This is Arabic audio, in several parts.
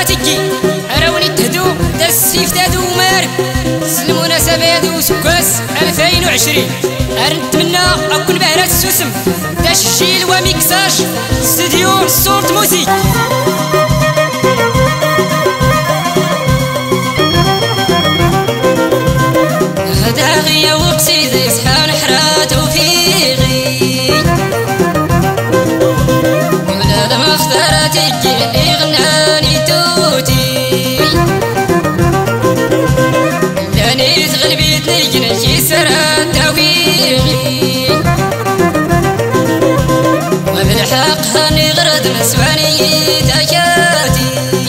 تجي راوني تهدو دا السيف دادو مارك المناسبة يدو سكاس 2020 نتمنى اكون بهرات السوسم دا الشيل وميكساج استديو صوت موسيقى. هذا غيا وقصيدة يصحى نحرات وفيغي ولاد ما اختارت اللي غناني توتي لاني تغلبيت نجنا شي سرات توفيغي وبالحق هاني غرد مسواني تاكاتي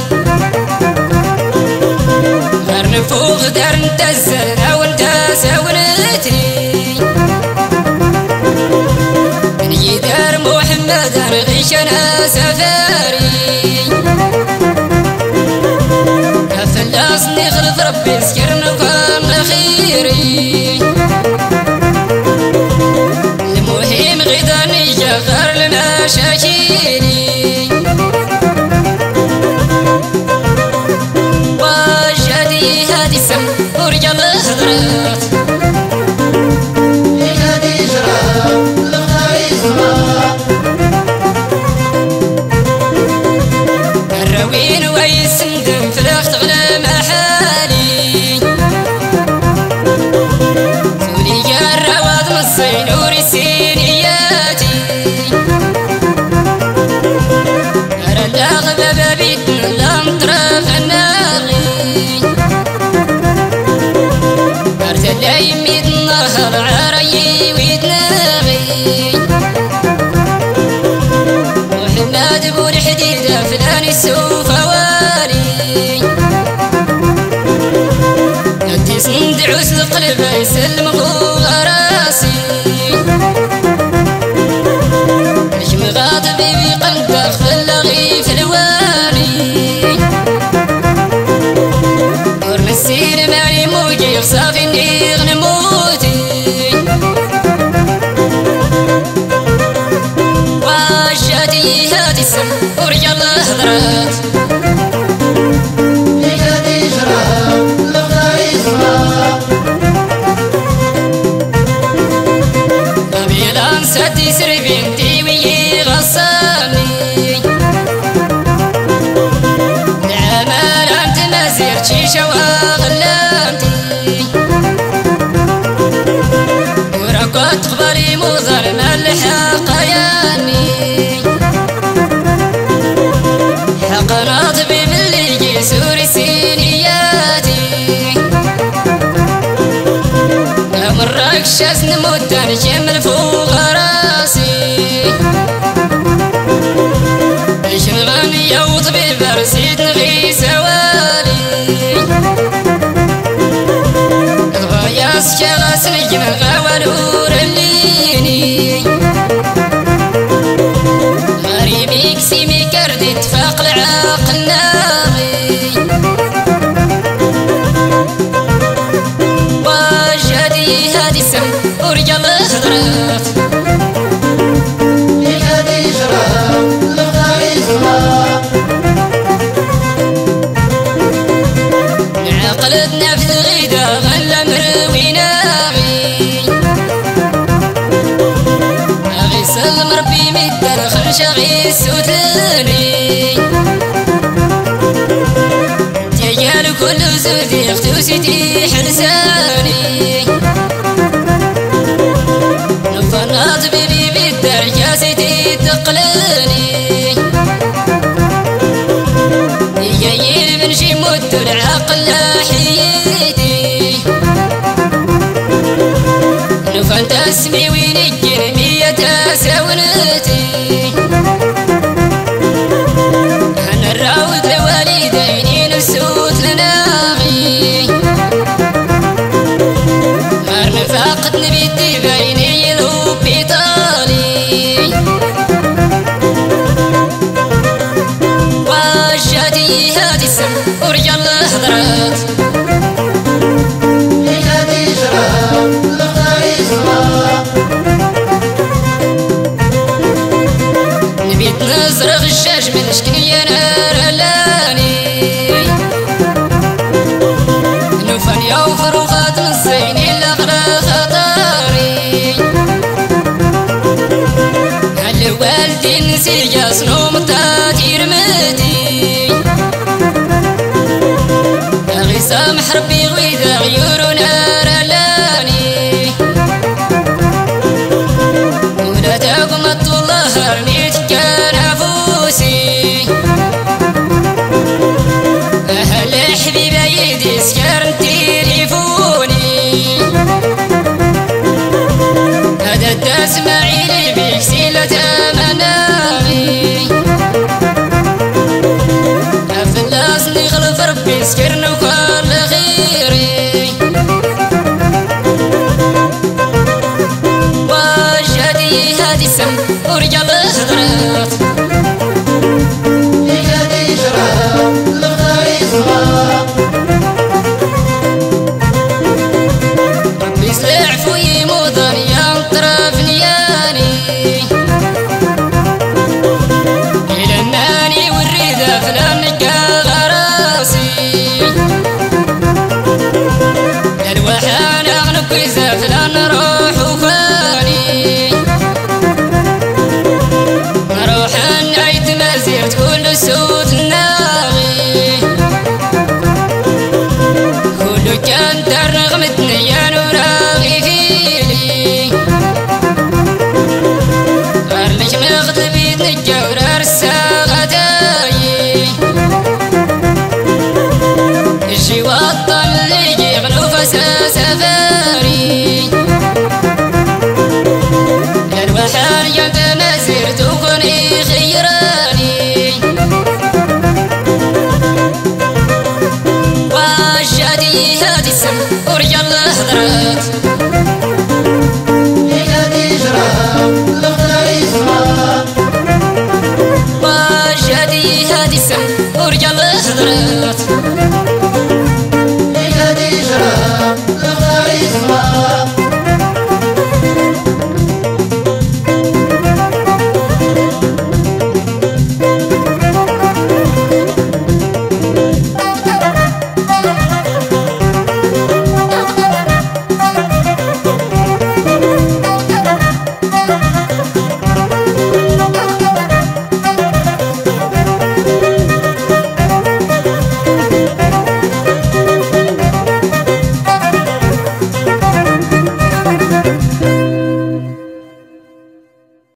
غير نفوق دار نتزل وانت ساونتني نجي دار محمد نغيش انا سفاري فلاسني غلط ربي سكرنا وكان خيري المهم غدا نجا غير المشاكيني وجدي هادي السم ورجع الهضرات الروين ويسندم في الاخت غلا محالي سولي يا الرواد من الصين ورسينياتي ارى اللاغ بابا بيتنا لامطرف الناغي ارتلا يميت النهر عرايي ويتناغي محمد بو الحديدة فلان السوفة والي انتي صندع وسط القلب يسلم غوغ راسي نجم غاضب بقلبك فلغي في الوالي ورم السير معي موجي صافي اني غنموتي وشاتي هادي السم ورجع الهضرات قبيلة نساتي سري بنتي ويي غصاني العمال انت ما زرتي شوا غلامتي وراكوت قبالي موزر ملحق ياني حقنا طبيب اللي جسوري سينياتي امرك شاس نموت نجمل فوق راسي شنغاني يا وطبيب برسيد نغي سوالي غاياس شغاس نجم غوالور الليني غريبي كسيمي كردي اتفاق العقل ناغي وجدي هادي السم ورجع الهضرات عقلتنا في الغيدة غلا مروي ناغي أغي سلم ربي مدر خرش أغي سوتني تيال كل زودي اختوسيتي حلساني نفنات بيبي بالدر جاسيتي تقلني يجي بنشي مد العقل حيتي نفنت اسمي وين الجرمية ساونتي انا الراود لوالديني نسوت لناغي غير نفاقت نبيتي بيني الهوب بيطالي وشاتي هادي السم ورجع الهضرات نبيت نزرق الشاش من شكني انا رلاني دنيا وفروقات من الزين إلا غلا خطاري هل والدي نسي جاسنو متاتي رمتي أغي سامح ربي غويدا غيور نار لاني ولا تاكم الله هرنيت كان عفوسي أهل حبيبي يدي سكر تليفوني هذا التسمعيلي بيك سيلة منامي أفلاسني خلف ربي سكرنا وكل خيري وجهدي هادي السم ورجال خضرات هادي شراب لغاري صغار ربي يسلع فوي موضن يا طرف نياني إلى الناني والريدة فلان نقا غراسي الوحان أغنب كيزة فلان روح وفاني روحان عيد ما زرت كل سود الناغي كل كان دار نغمتني يا نوراغي فيلي غارلك مغد بيد نجاورا رساغة داي الجي وطن اللي يغلو فسا سفاري الوحان يانت ما زرت وكوني خيراني وجهدي هادي السم ورجال حضرات هادي شراب لغاري صغار وجهدي هادي السم ورجال حضرات هادي شراب لغاري صغار